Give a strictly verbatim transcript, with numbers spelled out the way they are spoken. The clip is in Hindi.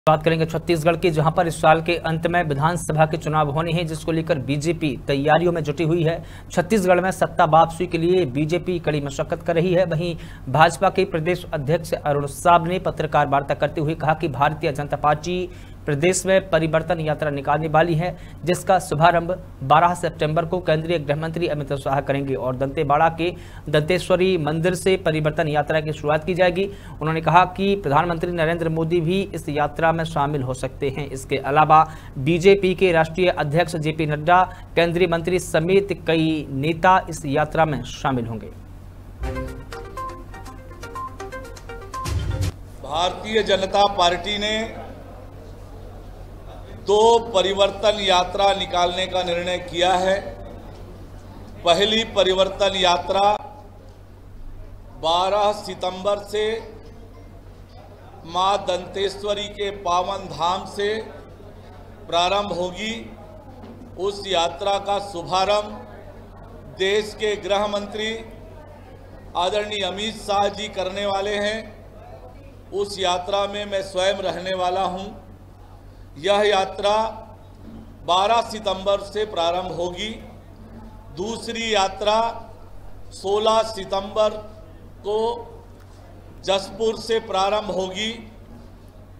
बात करेंगे छत्तीसगढ़ की, जहां पर इस साल के अंत में विधानसभा के चुनाव होने हैं, जिसको लेकर बीजेपी तैयारियों में जुटी हुई है। छत्तीसगढ़ में सत्ता वापसी के लिए बीजेपी कड़ी मशक्कत कर रही है। वहीं भाजपा के प्रदेश अध्यक्ष अरुण साव ने पत्रकार वार्ता करते हुए कहा कि भारतीय जनता पार्टी प्रदेश में परिवर्तन यात्रा निकालने वाली है, जिसका शुभारंभ बारह सितंबर को केंद्रीय गृह मंत्री अमित शाह करेंगे और दंतेवाड़ा के दंतेश्वरी मंदिर से परिवर्तन यात्रा की शुरुआत की जाएगी। उन्होंने कहा कि प्रधानमंत्री नरेंद्र मोदी भी इस यात्रा में शामिल हो सकते हैं। इसके अलावा बीजेपी के राष्ट्रीय अध्यक्ष जेपी नड्डा, केंद्रीय मंत्री समेत कई नेता इस यात्रा में शामिल होंगे। भारतीय जनता पार्टी ने दो परिवर्तन यात्रा निकालने का निर्णय किया है। पहली परिवर्तन यात्रा बारह सितंबर से मां दंतेश्वरी के पावन धाम से प्रारंभ होगी। उस यात्रा का शुभारंभ देश के गृह मंत्री आदरणीय अमित शाह जी करने वाले हैं। उस यात्रा में मैं स्वयं रहने वाला हूं। यह यात्रा बारह सितंबर से प्रारंभ होगी। दूसरी यात्रा सोलह सितंबर को जसपुर से प्रारंभ होगी।